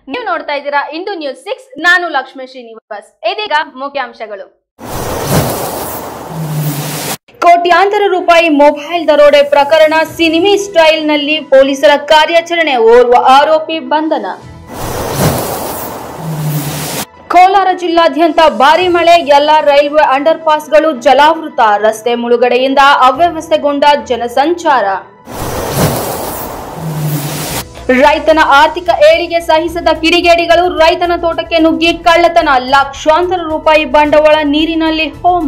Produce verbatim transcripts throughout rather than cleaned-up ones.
ನೀವು ನೋಡ್ತಾ ಇದ್ದೀರಾ ಇಂದು ನ್ಯೂಸ್ ಸಿಕ್ಸ್. ನಾನು ಲಕ್ಷ್ಮೀ ಶ್ರೀನಿವಾಸ್. ಇದೀಗ ಮುಖ್ಯಾಂಶಗಳು. ಕೋಟ್ಯಾಂತರ ರೂಪಾಯಿ ಮೊಬೈಲ್ ದರೋಡೆ ಪ್ರಕರಣ. ಸಿನಿಮಾ ಸ್ಟೈಲ್ ನಲ್ಲಿ ಪೊಲೀಸರ ಕಾರ್ಯಾಚರಣೆ. ಓರ್ವ ಆರೋಪಿ ಬಂಧನ. ಕೋಲಾರ ಜಿಲ್ಲಾದ್ಯಂತ ಭಾರಿ ಮಳೆ. ಎಲ್ಲಾ ರೈಲ್ವೆ ಅಂಡರ್ ಪಾಸ್ಗಳು ಜಲಾವೃತ. ರಸ್ತೆ ಮುಳುಗಡೆಯಿಂದ ಅವ್ಯವಸ್ಥೆಗೊಂಡ ಜನಸಂಚಾರ. ರೈತನ ಆರ್ಥಿಕ ಏಳಿಗೆ ಸಹಿಸದ ಕಿಡಿಗೇಡಿಗಳು. ರೈತನ ತೋಟಕ್ಕೆ ನುಗ್ಗಿ ಕಳ್ಳತನ. ಲಕ್ಷಾಂತರ ರೂಪಾಯಿ ಬಂಡವಾಳ ನೀರಿನಲ್ಲಿ ಹೋಮ.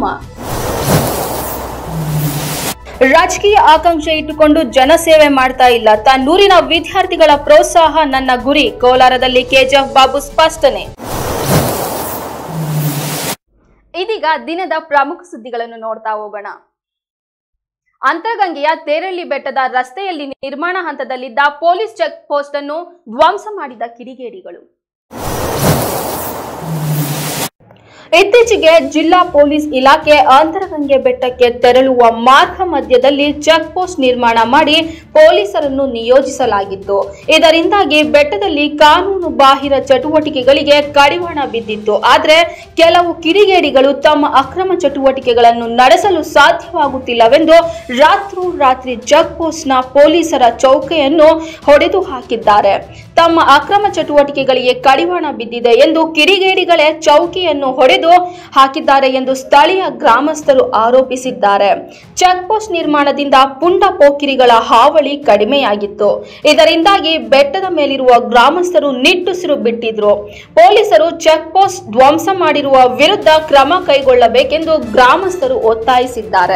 ರಾಜಕೀಯ ಆಕಾಂಕ್ಷೆ ಇಟ್ಟುಕೊಂಡು ಜನಸೇವೆ ಮಾಡ್ತಾ ಇಲ್ಲ. ತನ್ನೂರಿನ ವಿದ್ಯಾರ್ಥಿಗಳ ಪ್ರೋತ್ಸಾಹ ನನ್ನ ಗುರಿ. ಕೋಲಾರದಲ್ಲಿ ಕೆಜಿಎಫ್ ಬಾಬು ಸ್ಪಷ್ಟನೆ. ಇದೀಗ ದಿನದ ಪ್ರಮುಖ ಸುದ್ದಿಗಳನ್ನು ನೋಡ್ತಾ ಹೋಗೋಣ. ಅಂತರಗಂಗೆಯ ತೇರಳ್ಳಿ ಬೆಟ್ಟದ ರಸ್ತೆಯಲ್ಲಿ ನಿರ್ಮಾಣ ಹಂತದಲ್ಲಿದ್ದ ಪೊಲೀಸ್ ಚೆಕ್ ಪೋಸ್ಟ್ ಅನ್ನು ಧ್ವಂಸ ಮಾಡಿದ ಕಿಡಿಗೇಡಿಗಳು. ಇತ್ತೀಚೆಗೆ ಜಿಲ್ಲಾ ಪೊಲೀಸ್ ಇಲಾಖೆ ಅಂತರಗಂಗೆ ಬೆಟ್ಟಕ್ಕೆ ತೆರಳುವ ಮಾರ್ಗ ಮಧ್ಯದಲ್ಲಿ ಚೆಕ್ ಪೋಸ್ಟ್ ನಿರ್ಮಾಣ ಮಾಡಿ ಪೊಲೀಸರನ್ನು ನಿಯೋಜಿಸಲಾಗಿತ್ತು. ಇದರಿಂದಾಗಿ ಬೆಟ್ಟದಲ್ಲಿ ಕಾನೂನು ಬಾಹಿರ ಚಟುವಟಿಕೆಗಳಿಗೆ ಕಡಿವಾಣ ಬಿದ್ದಿತ್ತು. ಆದರೆ ಕೆಲವು ಕಿಡಿಗೇಡಿಗಳು ತಮ್ಮ ಅಕ್ರಮ ಚಟುವಟಿಕೆಗಳನ್ನು ನಡೆಸಲು ಸಾಧ್ಯವಾಗುತ್ತಿಲ್ಲವೆಂದು ರಾತ್ರೋರಾತ್ರಿ ಚೆಕ್ ಪೋಸ್ಟ್ನ ಪೊಲೀಸರ ಚೌಕಿಯನ್ನು ಹೊಡೆದು ಹಾಕಿದ್ದಾರೆ. ತಮ್ಮ ಅಕ್ರಮ ಚಟುವಟಿಕೆಗಳಿಗೆ ಕಡಿವಾಣ ಬಿದ್ದಿದೆ ಎಂದು ಕಿಡಿಗೇಡಿಗಳೇ ಚೌಕಿಯನ್ನು ಹೊಡೆದು ಹಾಕಿದ್ದಾರೆ ಎಂದು ಸ್ಥಳೀಯ ಗ್ರಾಮಸ್ಥರು ಆರೋಪಿಸಿದ್ದಾರೆ. ಚೆಕ್ ಪೋಸ್ಟ್ ನಿರ್ಮಾಣದಿಂದ ಪುಂಡ ಪೋಕಿರಿಗಳ ಹಾವಳಿ ಕಡಿಮೆಯಾಗಿತ್ತು. ಇದರಿಂದಾಗಿ ಬೆಟ್ಟದ ಮೇಲಿರುವ ಗ್ರಾಮಸ್ಥರು ನಿಟ್ಟುಸಿರು ಬಿಟ್ಟಿದ್ರು. ಪೊಲೀಸರು ಚೆಕ್ ಪೋಸ್ಟ್ ಧ್ವಂಸ ಮಾಡಿರುವ ವಿರುದ್ಧ ಕ್ರಮ ಕೈಗೊಳ್ಳಬೇಕೆಂದು ಗ್ರಾಮಸ್ಥರು ಒತ್ತಾಯಿಸಿದ್ದಾರೆ.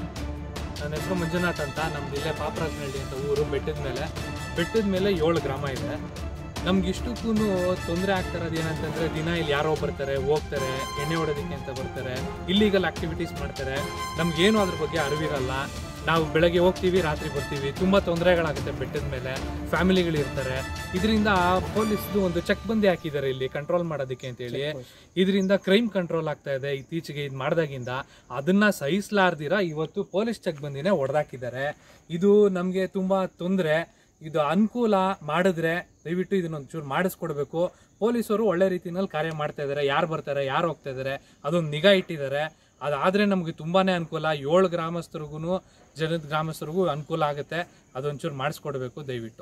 ನನ್ನ ಹೆಸರು ಮಂಜುನಾಥ್ ಅಂತ. ನಮ್ದು ಇಲ್ಲೇ ಪಾಪರಾಜನಹಳ್ಳಿ ಅಂತ ಊರು. ಬೆಟ್ಟದ ಮೇಲೆ ಬೆಟ್ಟದ ಮೇಲೆ ಏಳು ಗ್ರಾಮ ಇದೆ. ನಮ್ಗೆ ಇಷ್ಟಕ್ಕೂ ತೊಂದರೆ ಆಗ್ತಾ ಇರೋದು ಏನಂತಂದರೆ, ದಿನ ಇಲ್ಲಿ ಯಾರೋ ಬರ್ತಾರೆ ಹೋಗ್ತಾರೆ, ಎಣ್ಣೆ ಹೊಡೋದಕ್ಕೆ ಅಂತ ಬರ್ತಾರೆ, ಇಲ್ಲೀಗಲ್ ಆಕ್ಟಿವಿಟೀಸ್ ಮಾಡ್ತಾರೆ. ನಮ್ಗೇನು ಅದ್ರ ಬಗ್ಗೆ ಅರಿವಿರಲ್ಲ. ನಾವು ಬೆಳಗ್ಗೆ ಹೋಗ್ತೀವಿ, ರಾತ್ರಿ ಬರ್ತೀವಿ. ತುಂಬ ತೊಂದರೆಗಳಾಗುತ್ತೆ ಬೆಟ್ಟದ ಮೇಲೆ. ಫ್ಯಾಮಿಲಿಗಳಿರ್ತಾರೆ. ಇದರಿಂದ ಪೊಲೀಸ್ದು ಒಂದು ಚೆಕ್ ಬಂದಿ ಹಾಕಿದ್ದಾರೆ ಇಲ್ಲಿ ಕಂಟ್ರೋಲ್ ಮಾಡೋದಕ್ಕೆ ಅಂತೇಳಿ. ಇದರಿಂದ ಕ್ರೈಮ್ ಕಂಟ್ರೋಲ್ ಆಗ್ತಾ ಇದೆ ಇತ್ತೀಚೆಗೆ. ಇದು ಮಾಡಿದಾಗಿಂದ ಅದನ್ನು ಸಹಿಸಲಾರ್ದಿರ ಇವತ್ತು ಪೊಲೀಸ್ ಚೆಕ್ ಬಂದಿನೇ ಹೊಡೆದಾಕಿದ್ದಾರೆ. ಇದು ನಮಗೆ ತುಂಬ ತೊಂದರೆ. ಇದು ಅನುಕೂಲ ಮಾಡಿದ್ರೆ ದಯವಿಟ್ಟು ಇದನ್ನೊಂಚೂರು ಮಾಡಿಸ್ಕೊಡ್ಬೇಕು. ಪೊಲೀಸರು ಒಳ್ಳೆ ರೀತಿಯಲ್ಲಿ ಕಾರ್ಯ ಮಾಡ್ತಾ ಇದ್ದಾರೆ. ಯಾರು ಬರ್ತಾರೆ, ಯಾರು ಹೋಗ್ತಾ ಇದ್ದಾರೆ, ಅದೊಂದು ನಿಗಾ ಇಟ್ಟಿದ್ದಾರೆ. ಅದಾದರೆ ನಮಗೆ ತುಂಬಾ ಅನುಕೂಲ. ಏಳು ಗ್ರಾಮಸ್ಥರಿಗೂ ಜನದ ಗ್ರಾಮಸ್ಥರಿಗೂ ಅನುಕೂಲ ಆಗುತ್ತೆ. ಅದೊಂಚೂರು ಮಾಡಿಸ್ಕೊಡ್ಬೇಕು ದಯವಿಟ್ಟು.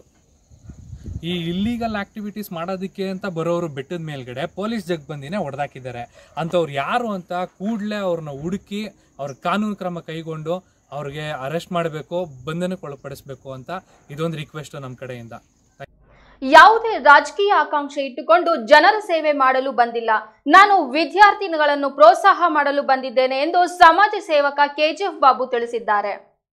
ಈ ಇಲ್ಲೀಗಲ್ ಆಕ್ಟಿವಿಟೀಸ್ ಮಾಡೋದಕ್ಕೆ ಅಂತ ಬರೋರು ಬೆಟ್ಟದ ಮೇಲ್ಗಡೆ ಪೊಲೀಸ್ ಜಗ್ ಬಂದಿನೇ ಹೊಡೆದಾಕಿದ್ದಾರೆ. ಅಂಥವ್ರು ಯಾರು ಅಂತ ಕೂಡಲೇ ಅವ್ರನ್ನ ಹುಡುಕಿ ಅವ್ರ ಕಾನೂನು ಕ್ರಮ ಕೈಗೊಂಡು ಅವ್ರಿಗೆ ಅರೆಸ್ಟ್ ಮಾಡಬೇಕು, ಬಂಧನಕ್ಕೆ ಒಳಪಡಿಸಬೇಕು ಅಂತ ಇದೊಂದು ರಿಕ್ವೆಸ್ಟ್ ನಮ್ಮ ಕಡೆಯಿಂದ. ಯಾವುದೇ ರಾಜಕೀಯ ಆಕಾಂಕ್ಷೆ ಇಟ್ಟುಕೊಂಡು ಜನರ ಸೇವೆ ಮಾಡಲು ಬಂದಿಲ್ಲ. ನಾನು ವಿದ್ಯಾರ್ಥಿಗಳನ್ನು ಪ್ರೋತ್ಸಾಹ ಮಾಡಲು ಬಂದಿದ್ದೇನೆ ಎಂದು ಸಮಾಜ ಸೇವಕ ಕೆಜಿಎಫ್ ಬಾಬು ತಿಳಿಸಿದ್ದಾರೆ.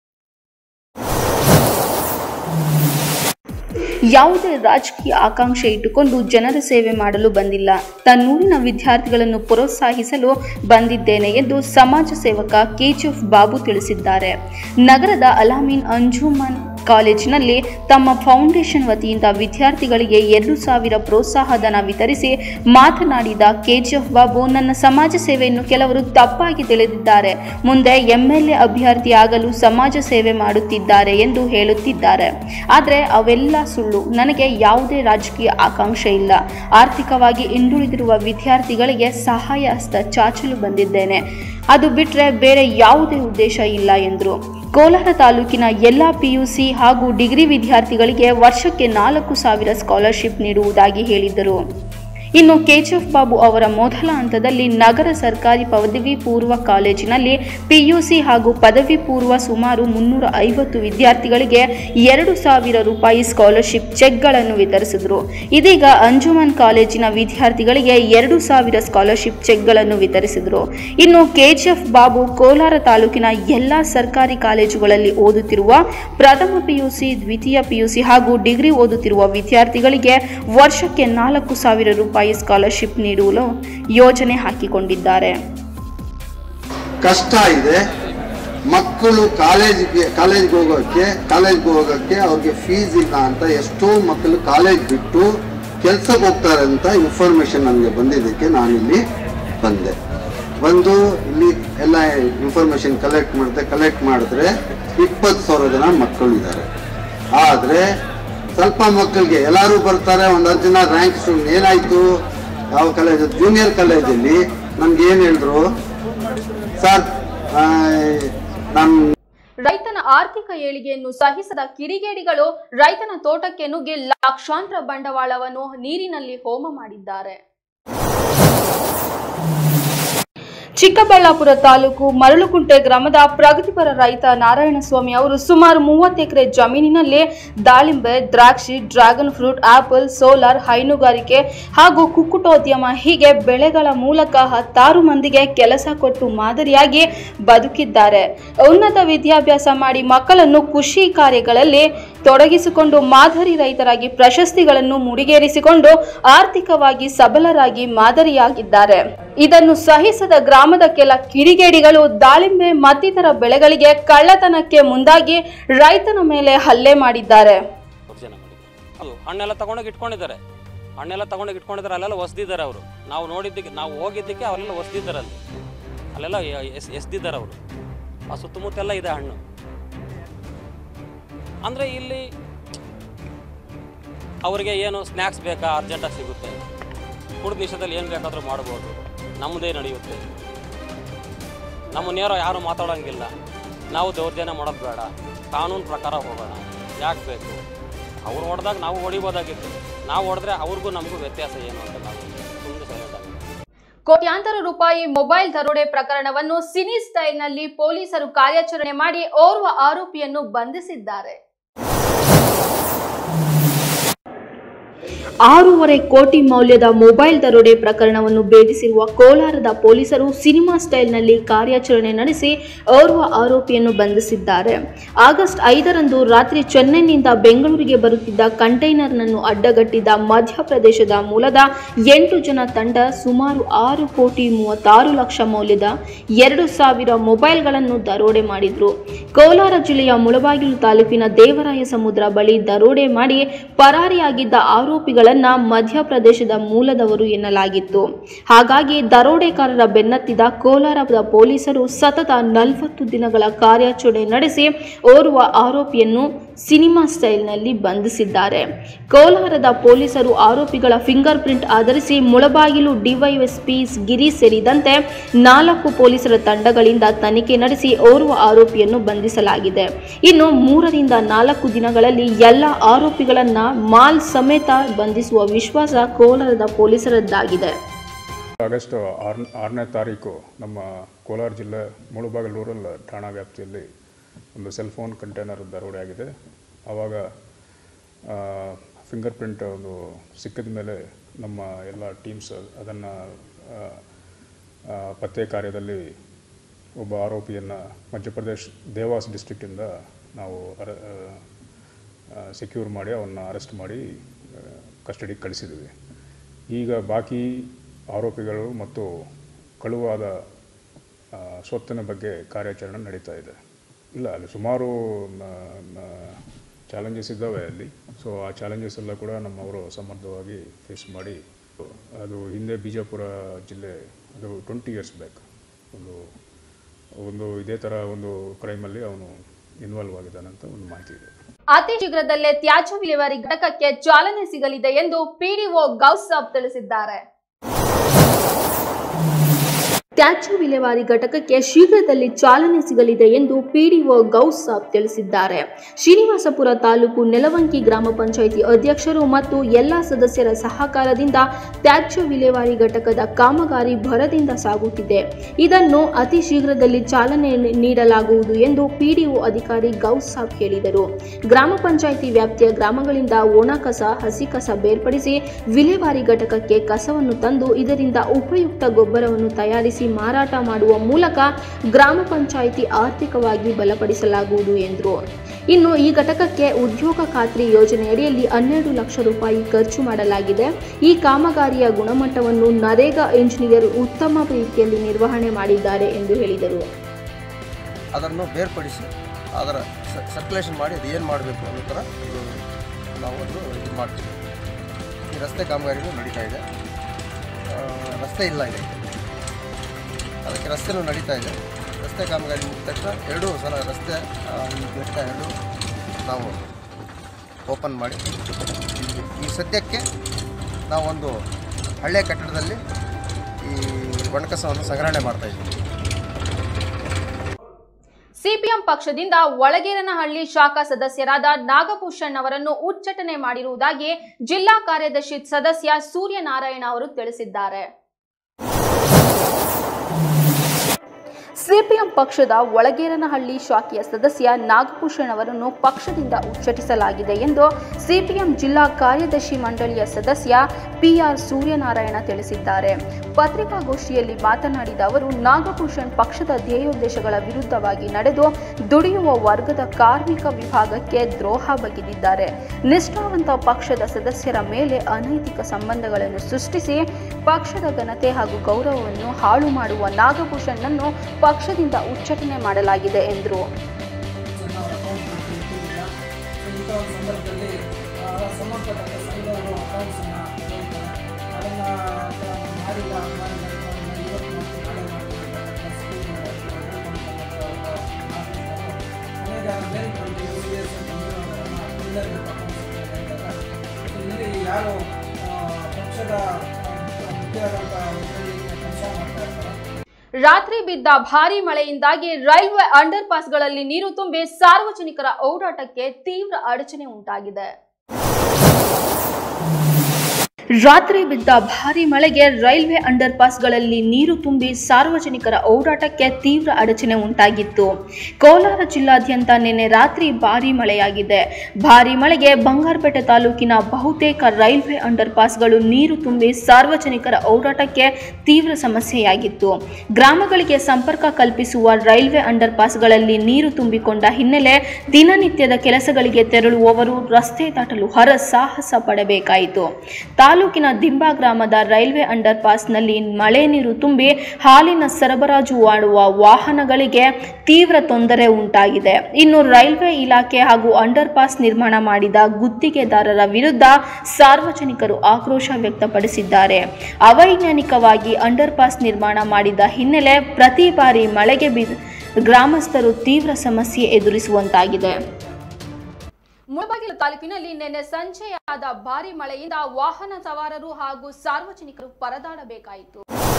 ಯಾವುದೇ ರಾಜಕೀಯ ಆಕಾಂಕ್ಷೆ ಇಟ್ಟುಕೊಂಡು ಜನರ ಸೇವೆ ಮಾಡಲು ಬಂದಿಲ್ಲ. ತನ್ನೂರಿನ ವಿದ್ಯಾರ್ಥಿಗಳನ್ನು ಪ್ರೋತ್ಸಾಹಿಸಲು ಬಂದಿದ್ದೇನೆ ಎಂದು ಸಮಾಜ ಸೇವಕ ಕೆಜಿಎಫ್ ಬಾಬು ತಿಳಿಸಿದ್ದಾರೆ. ನಗರದ ಅಲಾಮೀನ್ ಅಂಜುಮನ್ ಕಾಲೇಜಿನಲ್ಲಿ ತಮ್ಮ ಫೌಂಡೇಶನ್ ವತಿಯಿಂದ ವಿದ್ಯಾರ್ಥಿಗಳಿಗೆ ಎರಡು ಸಾವಿರ ಪ್ರೋತ್ಸಾಹ ಧನ ವಿತರಿಸಿ ಮಾತನಾಡಿದ ಕೆಜಿಎಫ್ ಬಾಬು, ನನ್ನ ಸಮಾಜ ಸೇವೆಯನ್ನು ಕೆಲವರು ತಪ್ಪಾಗಿ ತಿಳಿದಿದ್ದಾರೆ. ಮುಂದೆ ಎಂಎಲ್ಎ ಅಭ್ಯರ್ಥಿಯಾಗಲು ಸಮಾಜ ಸೇವೆ ಮಾಡುತ್ತಿದ್ದಾರೆ ಎಂದು ಹೇಳುತ್ತಿದ್ದಾರೆ. ಆದರೆ ಅವೆಲ್ಲ ಸುಳ್ಳು. ನನಗೆ ಯಾವುದೇ ರಾಜಕೀಯ ಆಕಾಂಕ್ಷೆ ಇಲ್ಲ. ಆರ್ಥಿಕವಾಗಿ ಹಿಂದುಳಿದಿರುವ ವಿದ್ಯಾರ್ಥಿಗಳಿಗೆ ಸಹಾಯ ಹಸ್ತ ಚಾಚಲು ಬಂದಿದ್ದೇನೆ. ಅದು ಬಿಟ್ಟರೆ ಬೇರೆ ಯಾವುದೇ ಉದ್ದೇಶ ಇಲ್ಲ ಎಂದರು. ಕೋಲಾರ ತಾಲೂಕಿನ ಎಲ್ಲ ಪಿಯುಸಿ ಹಾಗೂ ಡಿಗ್ರಿ ವಿದ್ಯಾರ್ಥಿಗಳಿಗೆ ವರ್ಷಕ್ಕೆ ನಾಲ್ಕು ಸಾವಿರ ಸ್ಕಾಲರ್ಶಿಪ್ ನೀಡುವುದಾಗಿ ಹೇಳಿದರು. ಇನ್ನು ಕೆಜಿಎಫ್ ಬಾಬು ಅವರ ಮೊದಲ ಹಂತದಲ್ಲಿ ನಗರ ಸರ್ಕಾರಿ ಪದವಿ ಪೂರ್ವ ಕಾಲೇಜಿನಲ್ಲಿ ಪಿಯುಸಿ ಹಾಗೂ ಪದವಿ ಪೂರ್ವ ಸುಮಾರು ಮುನ್ನೂರ ಐವತ್ತು ವಿದ್ಯಾರ್ಥಿಗಳಿಗೆ ಎರಡು ಸಾವಿರ ರೂಪಾಯಿ ಸ್ಕಾಲರ್ಶಿಪ್ ಚೆಕ್ಗಳನ್ನು ವಿತರಿಸಿದರು. ಇದೀಗ ಅಂಜುಮನ್ ಕಾಲೇಜಿನ ವಿದ್ಯಾರ್ಥಿಗಳಿಗೆ ಎರಡು ಸಾವಿರ ಸ್ಕಾಲರ್ಶಿಪ್ ಚೆಕ್ಗಳನ್ನು ವಿತರಿಸಿದರು. ಇನ್ನು ಕೆಜಿಎಫ್ ಬಾಬು ಕೋಲಾರ ತಾಲೂಕಿನ ಎಲ್ಲ ಸರ್ಕಾರಿ ಕಾಲೇಜುಗಳಲ್ಲಿ ಓದುತ್ತಿರುವ ಪ್ರಥಮ ಪಿಯುಸಿ, ದ್ವಿತೀಯ ಪಿಯುಸಿ ಹಾಗೂ ಡಿಗ್ರಿ ಓದುತ್ತಿರುವ ವಿದ್ಯಾರ್ಥಿಗಳಿಗೆ ವರ್ಷಕ್ಕೆ ನಾಲ್ಕು ಸಾವಿರ ರೂಪಾಯಿ ಸ್ಕಾಲರ್ಶಿಪ್ ನೀಡಲು ಯೋಜನೆ ಹಾಕಿಕೊಂಡಿದ್ದಾರೆ. ಕಷ್ಟ ಇದೆ. ಮಕ್ಕಳು ಕಾಲೇಜಿಗೆ ಕಾಲೇಜ್ಗೆ ಹೋಗೋಕ್ಕೆ ಕಾಲೇಜ್ಗೆ ಹೋಗೋಕ್ಕೆ ಅವ್ರಿಗೆ ಫೀಸ್ ಇಲ್ಲ ಅಂತ ಎಷ್ಟೋ ಮಕ್ಕಳು ಕಾಲೇಜ್ ಬಿಟ್ಟು ಕೆಲಸಕ್ಕೆ ಹೋಗ್ತಾರೆ ಅಂತ ಇನ್ಫಾರ್ಮೇಶನ್ ನನಗೆ ಬಂದಿದ್ದಕ್ಕೆ ನಾನಿಲ್ಲಿ ಬಂದೆ. ಬಂದು ಇಲ್ಲಿ ಎಲ್ಲ ಇನ್ಫಾರ್ಮೇಶನ್ ಕಲೆಕ್ಟ್ ಮಾಡಿದೆ. ಕಲೆಕ್ಟ್ ಮಾಡಿದ್ರೆ ಇಪ್ಪತ್ತು ಸಾವಿರ ಜನ ಮಕ್ಕಳು ಇದ್ದಾರೆ. ಆದರೆ ಸ್ವಲ್ಪ ಮಕ್ಕಳಿಗೆ ಎಲ್ಲರೂ ಬರ್ತಾರೆ, ಒಂದು ಹತ್ತು ಜನ ರ್ಯಾಂಕ್ ಏನಾಯ್ತು ಯಾವ ಕಾಲೇಜ್ ಜೂನಿಯರ್ ಕಾಲೇಜಲ್ಲಿ ನಮ್ಗೆ ಏನು ಹೇಳಿದ್ರು ಸರ್, ನಮ್ಮ ರೈತನ ಆರ್ಥಿಕ ಏಳಿಗೆಯನ್ನು ಸಹಿಸದ ಕಿಡಿಗೇಡಿಗಳು ರೈತನ ತೋಟಕ್ಕೆ ನುಗ್ಗಿ ಲಕ್ಷಾಂತರ ಬಂಡವಾಳವನ್ನು ನೀರಿನಲ್ಲಿ ಹೋಮ ಮಾಡಿದ್ದಾರೆ. ಚಿಕ್ಕಬಳ್ಳಾಪುರ ತಾಲೂಕು ಮರಳುಕುಂಟೆ ಗ್ರಾಮದ ಪ್ರಗತಿಪರ ರೈತ ನಾರಾಯಣಸ್ವಾಮಿ ಅವರು ಸುಮಾರು ಮೂವತ್ತು ಎಕರೆ ಜಮೀನಿನಲ್ಲಿ ದಾಳಿಂಬೆ, ದ್ರಾಕ್ಷಿ, ಡ್ರ್ಯಾಗನ್ ಫ್ರೂಟ್, ಆಪಲ್, ಸೋಲಾರ್, ಹೈನುಗಾರಿಕೆ ಹಾಗೂ ಕುಕ್ಕುಟೋದ್ಯಮ ಹೀಗೆ ಬೆಳೆಗಳ ಮೂಲಕ ಹತ್ತಾರು ಮಂದಿಗೆ ಕೆಲಸ ಕೊಟ್ಟು ಮಾದರಿಯಾಗಿ ಬದುಕಿದ್ದಾರೆ. ಉನ್ನತ ವಿದ್ಯಾಭ್ಯಾಸ ಮಾಡಿ ಮಕ್ಕಳನ್ನು ಕೃಷಿ ಕಾರ್ಯಗಳಲ್ಲಿ ತೊಡಗಿಸಿಕೊಂಡು ಮಾದರಿ ರೈತರಾಗಿ ಪ್ರಶಸ್ತಿಗಳನ್ನು ಮುಡಿಗೇರಿಸಿಕೊಂಡು ಆರ್ಥಿಕವಾಗಿ ಸಬಲರಾಗಿ ಮಾದರಿಯಾಗಿದ್ದಾರೆ. ಇದನ್ನು ಸಹಿಸದ ಗ್ರಾಮದ ಕೆಲ ಕಿಡಿಗೇಡಿಗಳು ದಾಳಿಂಬೆ ಮತ್ತಿತರ ಬೆಳೆಗಳಿಗೆ ಕಳ್ಳತನಕ್ಕೆ ಮುಂದಾಗಿ ರೈತನ ಮೇಲೆ ಹಲ್ಲೆ ಮಾಡಿದ್ದಾರೆ. ಹಣ್ಣೆಲ್ಲ ತಗೊಂಡೋಗಿ ಇಟ್ಕೊಂಡಿದ್ದಾರೆ ಹಣ್ಣೆಲ್ಲ ತಗೊಂಡೋಗಿ ಇಟ್ಕೊಂಡಿದ್ದಾರೆ ಅಲ್ಲೆಲ್ಲ ಹೊಸ್ದಿದ್ದಾರೆ ಅವರು. ನಾವು ನೋಡಿದ್ದಕ್ಕೆ ನಾವು ಹೋಗಿದ್ದಕ್ಕೆ ಅವರೆಲ್ಲ ಹೊಸ್ದಿದ್ದಾರೆ, ಅಲ್ಲಿ ಅಲ್ಲೆಲ್ಲ ಎಸ್ ಎಸ್ದಿದ್ದಾರೆ ಅವರು. ಆ ಸುತ್ತಮುತ್ತೆಲ್ಲ ಇದೆ ಹಣ್ಣು. ಅಂದರೆ ಇಲ್ಲಿ ಅವರಿಗೆ ಏನು ಸ್ನ್ಯಾಕ್ಸ್ ಬೇಕಾ ಅರ್ಜೆಂಟಾಗಿ ಸಿಗುತ್ತೆ, ಕುಡಿದ ನಿಮಿಷದಲ್ಲಿ ಏನು ಬೇಕಾದರೂ ಮಾಡ್ಬೋದು, ನಮ್ಮದೇ ನಡೆಯುತ್ತೆ. ನಮ್ಮನ್ನೇರೋ ಯಾರೂ ಮಾತಾಡೋಂಗಿಲ್ಲ. ನಾವು ದೌರ್ಜನ್ಯ ಮಾಡೋದು ಬೇಡ, ಕಾನೂನು ಪ್ರಕಾರ ಹೋಗೋಣ. ಯಾಕೆ ಬೇಕು? ಅವ್ರು ಹೊಡೆದಾಗ ನಾವು ಹೊಡಿಬೋದಾಗಿತ್ತು, ನಾವು ಹೊಡೆದ್ರೆ ಅವ್ರಿಗೂ ನಮಗೂ ವ್ಯತ್ಯಾಸ ಏನು ಅಂತ ನಾವು ಸುಮ್ಮನೆ ಸೈಲೆಂಟ್ ಆಗಿ. ಕೋಟ್ಯಾಂತರ ರೂಪಾಯಿ ಮೊಬೈಲ್ ದರೋಡೆ ಪ್ರಕರಣವನ್ನು ಸಿನಿ ಸ್ಟೈಲ್ನಲ್ಲಿ ಪೊಲೀಸರು ಕಾರ್ಯಾಚರಣೆ ಮಾಡಿ ಓರ್ವ ಆರೋಪಿಯನ್ನು ಬಂಧಿಸಿದ್ದಾರೆ. ಆರೂವರೆ ಕೋಟಿ ಮೌಲ್ಯದ ಮೊಬೈಲ್ ದರೋಡೆ ಪ್ರಕರಣವನ್ನು ಭೇದಿಸಿರುವ ಕೋಲಾರದ ಪೊಲೀಸರು ಸಿನಿಮಾ ಸ್ಟೈಲ್ನಲ್ಲಿ ಕಾರ್ಯಾಚರಣೆ ನಡೆಸಿ ಓರ್ವ ಆರೋಪಿಯನ್ನು ಬಂಧಿಸಿದ್ದಾರೆ. ಆಗಸ್ಟ್ ಐದರಂದು ರಾತ್ರಿ ಚೆನ್ನೈನಿಂದ ಬೆಂಗಳೂರಿಗೆ ಬರುತ್ತಿದ್ದ ಕಂಟೈನರ್ನನ್ನು ಅಡ್ಡಗಟ್ಟಿದ್ದ ಮಧ್ಯಪ್ರದೇಶದ ಮೂಲದ ಎಂಟು ಜನ ತಂಡ ಸುಮಾರು ಆರು ಕೋಟಿ ಮೂವತ್ತಾರು ಲಕ್ಷ ಮೌಲ್ಯದ ಎರಡು ಸಾವಿರ ಮೊಬೈಲ್ಗಳನ್ನು ದರೋಡೆ ಮಾಡಿದ್ರು. ಕೋಲಾರ ಜಿಲ್ಲೆಯ ಮುಳಬಾಗಿಲು ತಾಲೂಕಿನ ದೇವರಾಯ ಸಮುದ್ರ ಬಳಿ ದರೋಡೆ ಮಾಡಿ ಪರಾರಿಯಾಗಿದ್ದ ಆರೋಪಿಗಳ ಮಧ್ಯಪ್ರದೇಶದ ಮೂಲದವರು ಎನ್ನಲಾಗಿತ್ತು. ಹಾಗಾಗಿ ದರೋಡೆಕಾರರ ಬೆನ್ನತ್ತಿದ ಕೋಲಾರದ ಪೊಲೀಸರು ಸತತ ನಲವತ್ತು ದಿನಗಳ ಕಾರ್ಯಾಚರಣೆ ನಡೆಸಿ ಓರ್ವ ಆರೋಪಿಯನ್ನು ಸಿನಿಮಾ ಸ್ಟೈಲ್ನಲ್ಲಿ ಬಂಧಿಸಿದ್ದಾರೆ. ಕೋಲಾರದ ಪೊಲೀಸರು ಆರೋಪಿಗಳ ಫಿಂಗರ್ ಪ್ರಿಂಟ್ ಆಧರಿಸಿ ಮುಳಬಾಗಿಲು ಡಿವೈಎಸ್ಪಿ ಗಿರಿ ಸೇರಿದಂತೆ ನಾಲ್ಕು ಪೊಲೀಸರ ತಂಡಗಳಿಂದ ತನಿಖೆ ನಡೆಸಿ ಓರ್ವ ಆರೋಪಿಯನ್ನು ಬಂಧಿಸಲಾಗಿದೆ. ಇನ್ನು ಮೂರರಿಂದ ನಾಲ್ಕು ದಿನಗಳಲ್ಲಿ ಎಲ್ಲ ಆರೋಪಿಗಳನ್ನ ಮಾಲ್ ಸಮೇತ ಬಂಧಿಸುವ ವಿಶ್ವಾಸ ಕೋಲಾರದ ಪೊಲೀಸರದ್ದಾಗಿದೆ. ಆಗಸ್ಟ್ ಆರು ಆರನೇ ತಾರೀಕು ನಮ್ಮ ಕೋಲಾರ ಜಿಲ್ಲೆ ಮುಳಬಾಗಿಲು ರೂರಲ್ ಠಾಣಾ ವ್ಯಾಪ್ತಿಯಲ್ಲಿ ಒಂದು ಸೆಲ್ ಫೋನ್ ಕಂಟೈನರ್ ದರೋಡೆ ಆಗಿದೆ. ಆವಾಗ ಫಿಂಗರ್ ಪ್ರಿಂಟ್ ಒಂದು ಸಿಕ್ಕಿದ ಮೇಲೆ ನಮ್ಮ ಎಲ್ಲ ಟೀಮ್ಸ್ ಅದನ್ನು ಪತ್ತೆ ಕಾರ್ಯದಲ್ಲಿ ಒಬ್ಬ ಆರೋಪಿಯನ್ನು ಮಧ್ಯಪ್ರದೇಶ್ ದೇವಾಸ್ ಡಿಸ್ಟ್ರಿಕ್ಟಿಂದ ನಾವು ಸೆಕ್ಯೂರ್ ಮಾಡಿ ಅವನ್ನ ಅರೆಸ್ಟ್ ಮಾಡಿ ಕಸ್ಟಡಿಗೆ ಕಳಿಸಿದ್ವಿ. ಈಗ ಬಾಕಿ ಆರೋಪಿಗಳು ಮತ್ತು ಕಳುವಾದ ಸ್ವತ್ತಿನ ಬಗ್ಗೆ ಕಾರ್ಯಾಚರಣೆ ನಡೀತಾ ಇದೆ. ಇಲ್ಲ, ಅಲ್ಲಿ ಸುಮಾರು ಚಾಲೆಂಜಸ್ ಇದ್ದಾವೆ ಅಲ್ಲಿ. ಸೊ ಆ ಚಾಲೆಂಜಸ್ ಎಲ್ಲ ಕೂಡ ನಮ್ಮವರು ಸಮರ್ಥವಾಗಿ ಫೇಸ್ ಮಾಡಿ, ಅದು ಹಿಂದೆ ಬಿಜಾಪುರ ಜಿಲ್ಲೆ ಅದು ಟ್ವೆಂಟಿ ಇಯರ್ಸ್ ಬ್ಯಾಕ್ ಒಂದು ಒಂದು ಇದೇ ಥರ ಒಂದು ಕ್ರೈಮಲ್ಲಿ ಅವನು ಇನ್ವಾಲ್ವ್ ಆಗಿದ್ದಾನಂತ ಒಂದು ಮಾಹಿತಿ ಇದೆ. ಅತಿ ಶೀಘ್ರದಲ್ಲೇ ತ್ಯಾಜ್ಯ ವಿಲೇವಾರಿ ಘಟಕಕ್ಕೆ ಚಾಲನೆ ಸಿಗಲಿದೆ ಎಂದು ಪಿಡಿಒ ಗೌಸಾಬ್ ತಿಳಿಸಿದ್ದಾರೆ. ತ್ಯಾಜ್ಯ ವಿಲೇವಾರಿ ಘಟಕಕ್ಕೆ ಶೀಘ್ರದಲ್ಲಿ ಚಾಲನೆ ಸಿಗಲಿದೆ ಎಂದು ಪಿಡಿಒ ಗೌಸಾಬ್ ತಿಳಿಸಿದ್ದಾರೆ. ಶ್ರೀನಿವಾಸಪುರ ತಾಲೂಕು ನೆಲವಂಕಿ ಗ್ರಾಮ ಪಂಚಾಯಿತಿ ಅಧ್ಯಕ್ಷರು ಮತ್ತು ಎಲ್ಲ ಸದಸ್ಯರ ಸಹಕಾರದಿಂದ ತ್ಯಾಜ್ಯ ವಿಲೇವಾರಿ ಘಟಕದ ಕಾಮಗಾರಿ ಭರದಿಂದ ಸಾಗುತ್ತಿದೆ. ಇದನ್ನು ಅತಿ ಶೀಘ್ರದಲ್ಲಿ ಚಾಲನೆ ನೀಡಲಾಗುವುದು ಎಂದು ಪಿಡಿಒ ಅಧಿಕಾರಿ ಗೌಸಾಬ್ ಹೇಳಿದರು. ಗ್ರಾಮ ಪಂಚಾಯಿತಿ ವ್ಯಾಪ್ತಿಯ ಗ್ರಾಮಗಳಿಂದ ಒಣ ಕಸ, ಹಸಿ ಕಸ ಬೇರ್ಪಡಿಸಿ ವಿಲೇವಾರಿ ಘಟಕಕ್ಕೆ ಕಸವನ್ನು ತಂದು ಇದರಿಂದ ಉಪಯುಕ್ತ ಗೊಬ್ಬರವನ್ನು ತಯಾರಿಸಿ ಮಾರಾಟ ಮಾಡುವ ಮೂಲಕ ಗ್ರಾಮ ಪಂಚಾಯಿತಿ ಆರ್ಥಿಕವಾಗಿ ಬಲಪಡಿಸಲಾಗುವುದು ಎಂದರು. ಇನ್ನು ಈ ಘಟಕಕ್ಕೆ ಉದ್ಯೋಗ ಖಾತ್ರಿ ಯೋಜನೆಯಡಿಯಲ್ಲಿ ಹನ್ನೆರಡು ಲಕ್ಷ ರೂಪಾಯಿ ಖರ್ಚು ಮಾಡಲಾಗಿದೆ. ಈ ಕಾಮಗಾರಿಯ ಗುಣಮಟ್ಟವನ್ನು ನರೇಗಾ ಇಂಜಿನಿಯರ್ ಉತ್ತಮ ರೀತಿಯಲ್ಲಿ ನಿರ್ವಹಣೆ ಮಾಡಿದ್ದಾರೆ ಎಂದು ಹೇಳಿದರು. ಅದನ್ನು ಬೇರ್ಪಡಿಸಿ ಅದರ ಸರ್ಕ್ಯುಲೇಷನ್ ಮಾಡಿ ಅದು ಏನು ಮಾಡಬೇಕು ಅನ್ನೋ ಥರ ನಾವು ಅದನ್ನು ಇದು ಮಾಡ್ತೀವಿ. ಈ ರಸ್ತೆ ಕಾಮಗಾರಿನೂ ನಡೀತಾ ಇದೆ. ರಸ್ತೆ ಇಲ್ಲ ಇದೆ, ಅದಕ್ಕೆ ರಸ್ತೆನೂ ನಡೀತಾ ಇದೆ. ರಸ್ತೆ ಕಾಮಗಾರಿ ಮುಗಿದ ತಕ್ಷಣ ಎರಡೂ ಸಲ ರಸ್ತೆ ಈ ಬೆಟ್ಟ ಎರಡು ನಾವು ಓಪನ್ ಮಾಡಿ ಈ ಸದ್ಯಕ್ಕೆ ನಾವೊಂದು ಹಳೆಯ ಕಟ್ಟಡದಲ್ಲಿ ಈ ಒಣಕಸವನ್ನು ಸಂಗ್ರಹಣೆ ಮಾಡ್ತಾ ಇದ್ದೀವಿ. ಸಿಪಿಎಂ ಪಕ್ಷದಿಂದ ಒಳಗೇರನಹಳ್ಳಿ ಶಾಖಾ ಸದಸ್ಯರಾದ ನಾಗಭೂಷಣ್ ಅವರನ್ನು ಉಚ್ಚಾಟನೆ ಮಾಡಿರುವುದಾಗಿ ಜಿಲ್ಲಾ ಕಾರ್ಯದರ್ಶಿ ಸದಸ್ಯ ಸೂರ್ಯನಾರಾಯಣ ಅವರು ತಿಳಿಸಿದ್ದಾರೆ. ಸಿಪಿಎಂ ಪಕ್ಷದ ಒಳಗೇರನಹಳ್ಳಿ ಶಾಖೆಯ ಸದಸ್ಯ ನಾಗಭೂಷಣ್ ಅವರನ್ನು ಪಕ್ಷದಿಂದ ಉಚ್ಚಟಿಸಲಾಗಿದೆ ಎಂದು ಸಿಪಿಎಂ ಜಿಲ್ಲಾ ಕಾರ್ಯದರ್ಶಿ ಮಂಡಳಿಯ ಸದಸ್ಯ ಪಿಆರ್ ಸೂರ್ಯನಾರಾಯಣ ತಿಳಿಸಿದ್ದಾರೆ. ಪತ್ರಿಕಾಗೋಷ್ಠಿಯಲ್ಲಿ ಮಾತನಾಡಿದ ಅವರು, ನಾಗಭೂಷಣ್ ಪಕ್ಷದ ಧ್ಯೇಯೋದ್ದೇಶಗಳ ವಿರುದ್ಧವಾಗಿ ನಡೆದು ದುಡಿಯುವ ವರ್ಗದ ಕಾರ್ಮಿಕ ವಿಭಾಗಕ್ಕೆ ದ್ರೋಹ ಬಗೆದಿದ್ದಾರೆ. ನಿಷ್ಠಾವಂತ ಪಕ್ಷದ ಸದಸ್ಯರ ಮೇಲೆ ಅನೈತಿಕ ಸಂಬಂಧಗಳನ್ನು ಸೃಷ್ಟಿಸಿ ಪಕ್ಷದ ಘನತೆ ಹಾಗೂ ಗೌರವವನ್ನು ಹಾಳು ಮಾಡುವ ನಾಗಭೂಷಣ್ಣನ್ನು ಪಕ್ಷದಿಂದ ಉಚ್ಚಾಟನೆ ಮಾಡಲಾಗಿದೆ ಎಂದರು. ಯಾರು ಪಕ್ಷದ ರಾತ್ರಿ ಬಿದ್ದ ಭಾರೀ ಮಳೆಯಿಂದಾಗಿ ರೈಲ್ವೆ ಅಂಡರ್ ಪಾಸ್ಗಳಲ್ಲಿ ನೀರು ತುಂಬಿ ಸಾರ್ವಜನಿಕರ ಓಡಾಟಕ್ಕೆ ತೀವ್ರ ಅಡಚಣೆ ಉಂಟಾಗಿದೆ. ರಾತ್ರಿ ಬಿದ್ದ ಭಾರೀ ಮಳೆಗೆ ರೈಲ್ವೆ ಅಂಡರ್ ಪಾಸ್ಗಳಲ್ಲಿ ನೀರು ತುಂಬಿ ಸಾರ್ವಜನಿಕರ ಓಡಾಟಕ್ಕೆ ತೀವ್ರ ಅಡಚಣೆ ಉಂಟಾಗಿತ್ತು. ಕೋಲಾರ ಜಿಲ್ಲಾದ್ಯಂತ ನಿನ್ನೆ ರಾತ್ರಿ ಭಾರೀ ಮಳೆಯಾಗಿದೆ. ಭಾರೀ ಮಳೆಗೆ ಬಂಗಾರಪೇಟೆ ತಾಲೂಕಿನ ಬಹುತೇಕ ರೈಲ್ವೆ ಅಂಡರ್ ಪಾಸ್ಗಳು ನೀರು ತುಂಬಿ ಸಾರ್ವಜನಿಕರ ಓಡಾಟಕ್ಕೆ ತೀವ್ರ ಸಮಸ್ಯೆಯಾಗಿತ್ತು. ಗ್ರಾಮಗಳಿಗೆ ಸಂಪರ್ಕ ಕಲ್ಪಿಸುವ ರೈಲ್ವೆ ಅಂಡರ್ ಪಾಸ್ಗಳಲ್ಲಿ ನೀರು ತುಂಬಿಕೊಂಡ ಹಿನ್ನೆಲೆ ದಿನನಿತ್ಯದ ಕೆಲಸಗಳಿಗೆ ತೆರಳುವವರು ರಸ್ತೆ ದಾಟಲು ಹರಸಾಹಸ ಪಡಬೇಕಾಯಿತು. ತಾಲೂಕಿನ ದಿಂಬಾ ಗ್ರಾಮದ ರೈಲ್ವೆ ಅಂಡರ್ ಪಾಸ್ನಲ್ಲಿ ಮಳೆ ನೀರು ತುಂಬಿ ಹಾಲಿನ ಸರಬರಾಜು ಮಾಡುವ ವಾಹನಗಳಿಗೆ ತೀವ್ರ ತೊಂದರೆ ಉಂಟಾಗಿದೆ. ಇನ್ನು ರೈಲ್ವೆ ಇಲಾಖೆ ಹಾಗೂ ಅಂಡರ್ ಪಾಸ್ ನಿರ್ಮಾಣ ಮಾಡಿದ ಗುತ್ತಿಗೆದಾರರ ವಿರುದ್ಧ ಸಾರ್ವಜನಿಕರು ಆಕ್ರೋಶ ವ್ಯಕ್ತಪಡಿಸಿದ್ದಾರೆ. ಅವೈಜ್ಞಾನಿಕವಾಗಿ ಅಂಡರ್ ಪಾಸ್ ನಿರ್ಮಾಣ ಮಾಡಿದ ಹಿನ್ನೆಲೆ ಪ್ರತಿ ಬಾರಿ ಮಳೆಗೆ ಬಿ ಗ್ರಾಮಸ್ಥರು ತೀವ್ರ ಸಮಸ್ಯೆ ಎದುರಿಸುವಂತಾಗಿದೆ. ಮುಳಬಾಗಿಲು ತಾಲೂಕಿನಲ್ಲಿ ನಿನ್ನೆ ಸಂಜೆಯಾದ ಭಾರೀ ಮಳೆಯಿಂದ ವಾಹನ ಸವಾರರು ಹಾಗೂ ಸಾರ್ವಜನಿಕರು ಪರದಾಡಬೇಕಾಯಿತು.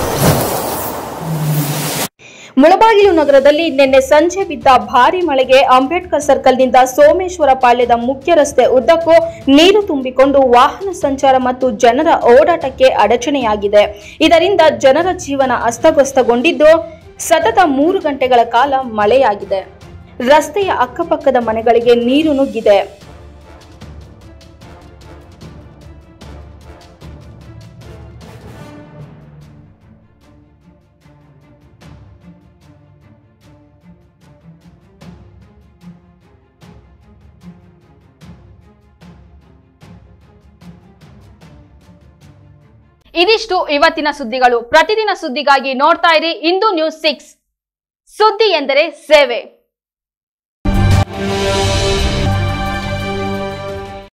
ಮುಳಬಾಗಿಲು ನಗರದಲ್ಲಿ ನಿನ್ನೆ ಸಂಜೆ ಬಿದ್ದ ಭಾರೀ ಮಳೆಗೆ ಅಂಬೇಡ್ಕರ್ ಸರ್ಕಲ್ನಿಂದ ಸೋಮೇಶ್ವರ ಪಾಳ್ಯದ ಮುಖ್ಯ ರಸ್ತೆ ಉದ್ದಕ್ಕೂ ನೀರು ತುಂಬಿಕೊಂಡು ವಾಹನ ಸಂಚಾರ ಮತ್ತು ಜನರ ಓಡಾಟಕ್ಕೆ ಅಡಚಣೆಯಾಗಿದೆ. ಇದರಿಂದ ಜನರ ಜೀವನ ಅಸ್ತವ್ಯಸ್ತಗೊಂಡಿದ್ದು ಸತತ ಮೂರು ಗಂಟೆಗಳ ಕಾಲ ಮಳೆಯಾಗಿದೆ. ರಸ್ತೆಯ ಅಕ್ಕಪಕ್ಕದ ಮನೆಗಳಿಗೆ ನೀರು ನುಗ್ಗಿದೆ. ಇದಿಷ್ಟು ಇವತ್ತಿನ ಸುದ್ದಿಗಳು. ಪ್ರತಿದಿನ ಸುದ್ದಿಗಾಗಿ ನೋಡ್ತಾ ಇರಿ ಇಂದು ನ್ಯೂಸ್ ಸಿಕ್ಸ್. ಸುದ್ದಿ ಎಂದರೆ ಸೇವೆ.